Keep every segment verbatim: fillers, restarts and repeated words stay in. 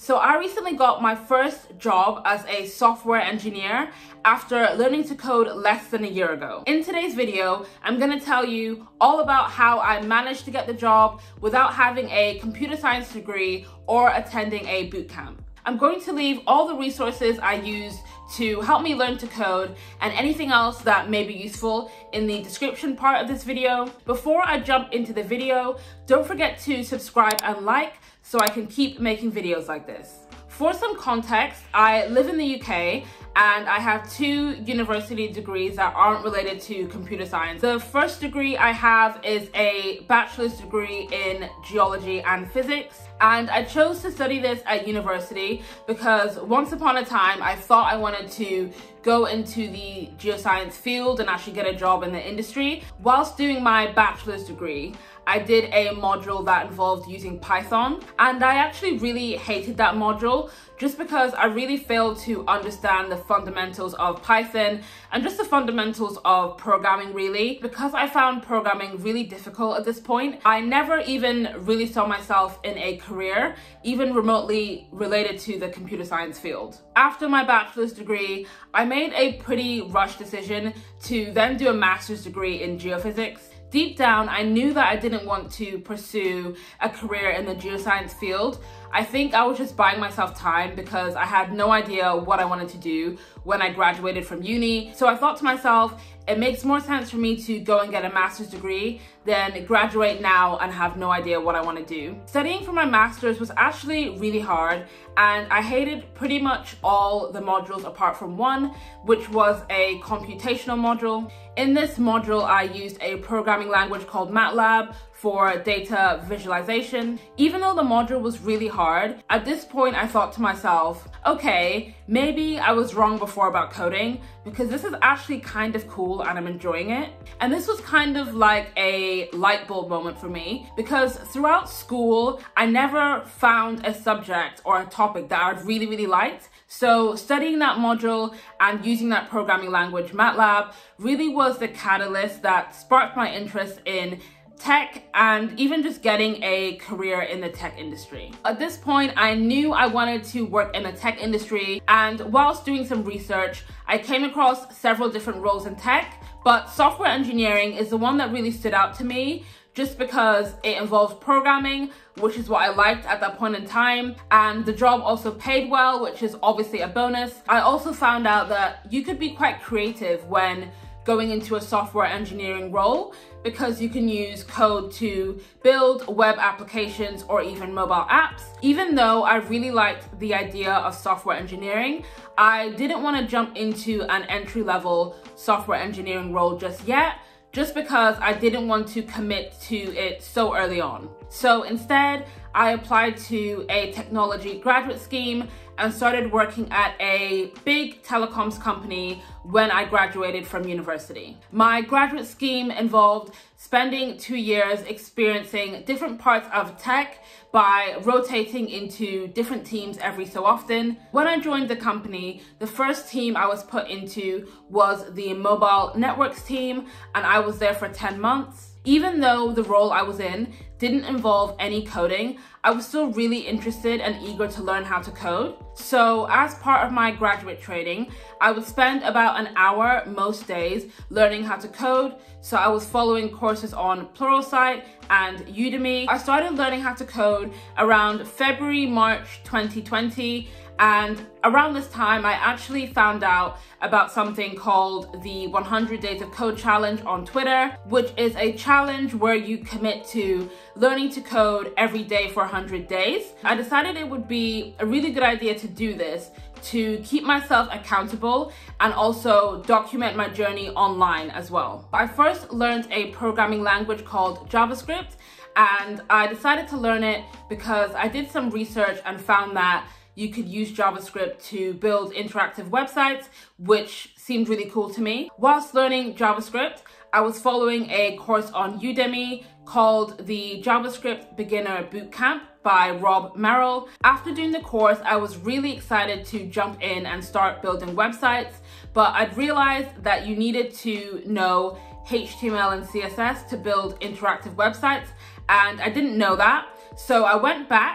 So I recently got my first job as a software engineer after learning to code less than a year ago. In today's video, I'm going to tell you all about how I managed to get the job without having a computer science degree or attending a bootcamp. I'm going to leave all the resources I used to help me learn to code and anything else that may be useful in the description part of this video. Before I jump into the video, don't forget to subscribe and like so I can keep making videos like this. For some context, I live in the U K and I have two university degrees that aren't related to computer science. The first degree I have is a bachelor's degree in geology and physics, and I chose to study this at university because once upon a time I thought I wanted to go into the geoscience field and actually get a job in the industry. Whilst doing my bachelor's degree, I did a module that involved using Python, and I actually really hated that module just because I really failed to understand the fundamentals of Python and just the fundamentals of programming really. Because I found programming really difficult at this point, I never even really saw myself in a career even remotely related to the computer science field. After my bachelor's degree, I made a pretty rushed decision to then do a master's degree in geophysics. Deep down, I knew that I didn't want to pursue a career in the geoscience field. I think I was just buying myself time because I had no idea what I wanted to do when I graduated from uni. So I thought to myself, it makes more sense for me to go and get a master's degree than graduate now and have no idea what I want to do. Studying for my master's was actually really hard, and I hated pretty much all the modules apart from one, which was a computational module. In this module, I used a programming language called MATLAB for data visualization. Even though the module was really hard, at this point I thought to myself, okay, maybe I was wrong before about coding because this is actually kind of cool and I'm enjoying it. And this was kind of like a light bulb moment for me because throughout school, I never found a subject or a topic that I really, really liked. So studying that module and using that programming language, MATLAB, really was the catalyst that sparked my interest in tech and even just getting a career in the tech industry. At this point, I knew I wanted to work in the tech industry, and whilst doing some research, I came across several different roles in tech, but software engineering is the one that really stood out to me just because it involves programming, which is what I liked at that point in time, and the job also paid well, which is obviously a bonus. I also found out that you could be quite creative when going into a software engineering role because you can use code to build web applications or even mobile apps. Even though I really liked the idea of software engineering, I didn't want to jump into an entry-level software engineering role just yet, just because I didn't want to commit to it so early on. So instead, I applied to a technology graduate scheme and started working at a big telecoms company when I graduated from university. My graduate scheme involved spending two years experiencing different parts of tech by rotating into different teams every so often. When I joined the company, the first team I was put into was the mobile networks team, and I was there for ten months. Even though the role I was in didn't involve any coding, I was still really interested and eager to learn how to code. So as part of my graduate training, I would spend about an hour most days learning how to code. So I was following courses on Pluralsight and Udemy. I started learning how to code around February, March twenty twenty. And around this time, I actually found out about something called the one hundred Days of Code Challenge on Twitter, which is a challenge where you commit to learning to code every day for one hundred days. I decided it would be a really good idea to do this to keep myself accountable and also document my journey online as well. I first learned a programming language called JavaScript, and I decided to learn it because I did some research and found that you could use JavaScript to build interactive websites, which seemed really cool to me. Whilst learning JavaScript, I was following a course on Udemy called the JavaScript Beginner Bootcamp by Rob Merrill. After doing the course, I was really excited to jump in and start building websites, but I'd realized that you needed to know H T M L and C S S to build interactive websites, and I didn't know that. So I went back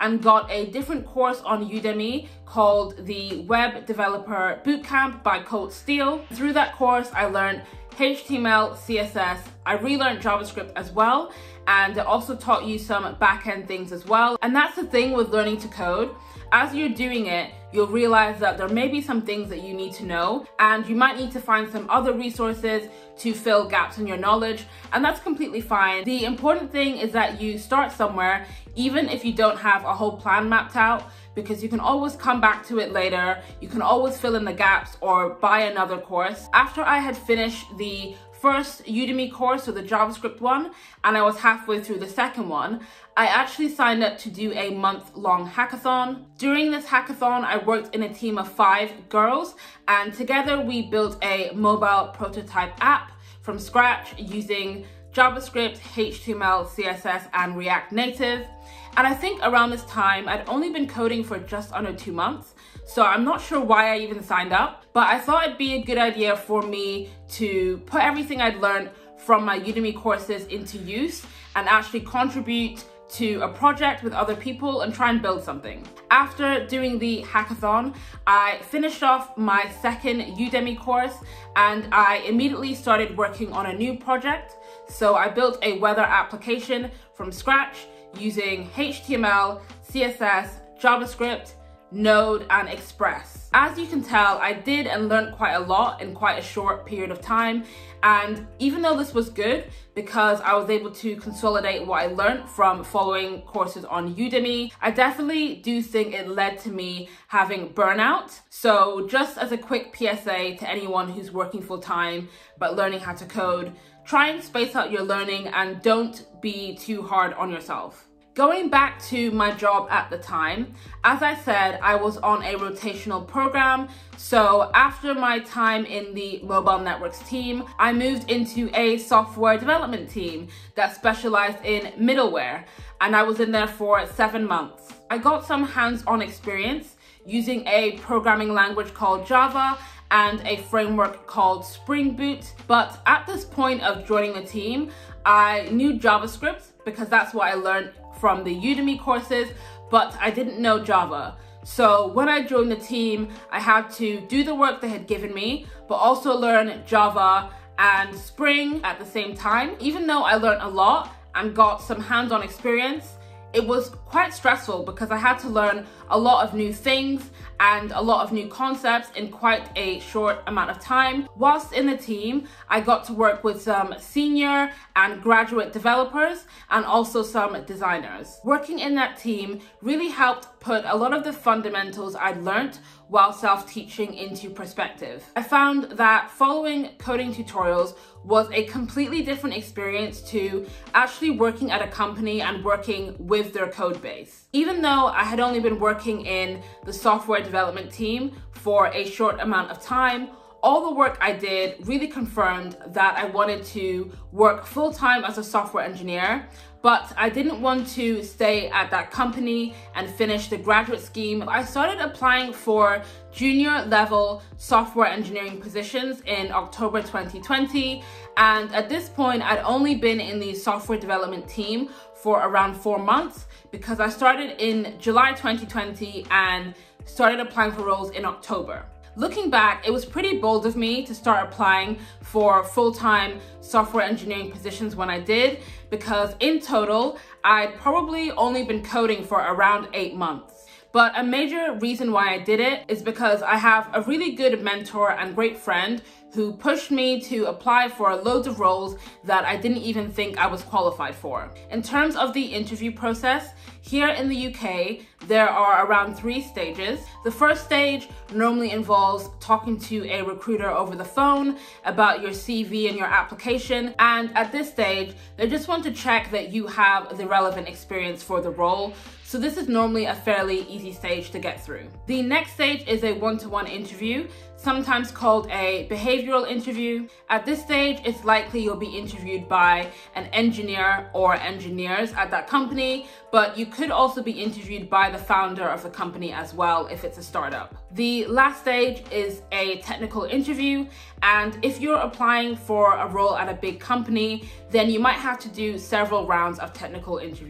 and got a different course on Udemy called the Web Developer Bootcamp by Colt Steele. Through that course, I learned H T M L, C S S, I relearned JavaScript as well, and it also taught you some back-end things as well. And that's the thing with learning to code. As you're doing it, you'll realize that there may be some things that you need to know, and you might need to find some other resources to fill gaps in your knowledge, and that's completely fine. The important thing is that you start somewhere, even if you don't have a whole plan mapped out, because you can always come back to it later. You can always fill in the gaps or buy another course. After I had finished the first Udemy course, so the JavaScript one, and I was halfway through the second one, I actually signed up to do a month-long hackathon. During this hackathon, I worked in a team of five girls, and together we built a mobile prototype app from scratch using JavaScript, H T M L, C S S, and React Native. And I think around this time, I'd only been coding for just under two months, so I'm not sure why I even signed up, but I thought it'd be a good idea for me to put everything I'd learned from my Udemy courses into use and actually contribute to a project with other people and try and build something. After doing the hackathon, I finished off my second Udemy course and I immediately started working on a new project. So I built a weather application from scratch using H T M L, C S S, JavaScript, Node, and Express. As you can tell, I did and learned quite a lot in quite a short period of time. And even though this was good, because I was able to consolidate what I learned from following courses on Udemy, I definitely do think it led to me having burnout. So just as a quick P S A to anyone who's working full time but learning how to code, try and space out your learning and don't be too hard on yourself. Going back to my job at the time, as I said, I was on a rotational program. So after my time in the mobile networks team, I moved into a software development team that specialized in middleware, and I was in there for seven months. I got some hands-on experience using a programming language called Java and a framework called Spring Boot. But at this point of joining the team, I knew JavaScript because that's what I learned from the Udemy courses, but I didn't know Java. So when I joined the team, I had to do the work they had given me, but also learn Java and Spring at the same time. Even though I learned a lot and got some hands-on experience, it was quite stressful because I had to learn a lot of new things and a lot of new concepts in quite a short amount of time. Whilst in the team, I got to work with some senior and graduate developers and also some designers. Working in that team really helped put a lot of the fundamentals I'd learned while self-teaching into perspective. I found that following coding tutorials was a completely different experience to actually working at a company and working with their code base. Even though I had only been working in the software development team for a short amount of time, all the work I did really confirmed that I wanted to work full-time as a software engineer, but I didn't want to stay at that company and finish the graduate scheme. I started applying for junior level software engineering positions in October twenty twenty, and at this point I'd only been in the software development team for around four months because I started in July twenty twenty and started applying for roles in October. Looking back, it was pretty bold of me to start applying for full-time software engineering positions when I did, because in total, I'd probably only been coding for around eight months. But a major reason why I did it is because I have a really good mentor and great friend who pushed me to apply for loads of roles that I didn't even think I was qualified for. In terms of the interview process, here in the U K, there are around three stages. The first stage normally involves talking to a recruiter over the phone about your C V and your application. And at this stage, they just want to check that you have the relevant experience for the role. So this is normally a fairly easy stage to get through. The next stage is a one-to-one interview, sometimes called a behavioral interview. At this stage, it's likely you'll be interviewed by an engineer or engineers at that company, but you could also be interviewed by the founder of the company as well if it's a startup. The last stage is a technical interview, and if you're applying for a role at a big company, then you might have to do several rounds of technical interviews.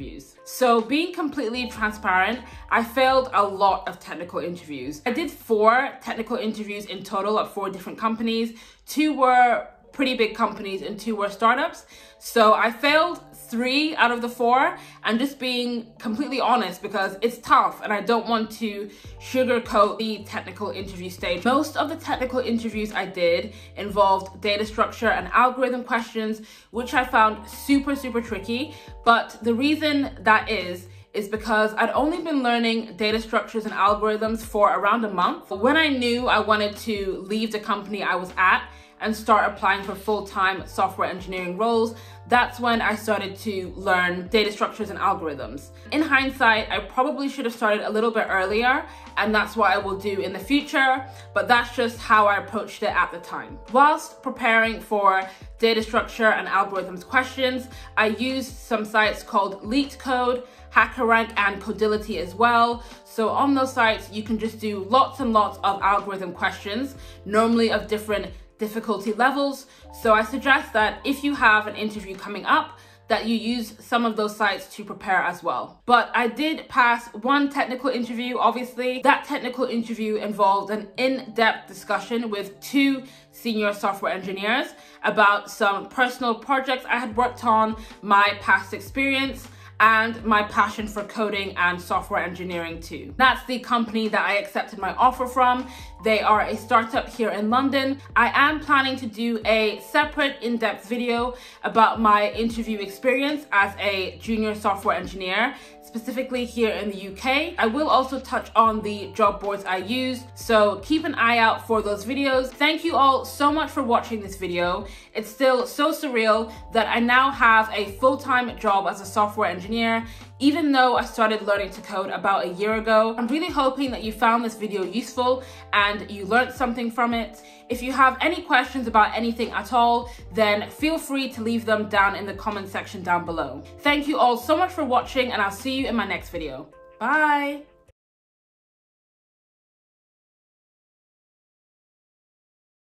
So being completely transparent, I failed a lot of technical interviews. I did four technical interviews in total at four different companies. Two were pretty big companies and two were startups. So I failed three out of the four, and just being completely honest because it's tough and I don't want to sugarcoat the technical interview stage. Most of the technical interviews I did involved data structure and algorithm questions, which I found super, super tricky. But the reason that is, is because I'd only been learning data structures and algorithms for around a month. When I knew I wanted to leave the company I was at and start applying for full-time software engineering roles, that's when I started to learn data structures and algorithms. In hindsight, I probably should have started a little bit earlier, and that's what I will do in the future, but that's just how I approached it at the time. Whilst preparing for data structure and algorithms questions, I used some sites called LeetCode, HackerRank, and Codility as well. So on those sites, you can just do lots and lots of algorithm questions, normally of different difficulty levels. So I suggest that if you have an interview coming up, that you use some of those sites to prepare as well. But I did pass one technical interview, obviously. That technical interview involved an in-depth discussion with two senior software engineers about some personal projects I had worked on, my past experience, and my passion for coding and software engineering too. That's the company that I accepted my offer from. They are a startup here in London. I am planning to do a separate in-depth video about my interview experience as a junior software engineer, specifically here in the U K. I will also touch on the job boards I used, so keep an eye out for those videos. Thank you all so much for watching this video. It's still so surreal that I now have a full-time job as a software engineer, even though I started learning to code about a year ago. I'm really hoping that you found this video useful and you learned something from it. If you have any questions about anything at all, then feel free to leave them down in the comment section down below. Thank you all so much for watching, and I'll see you in my next video. Bye!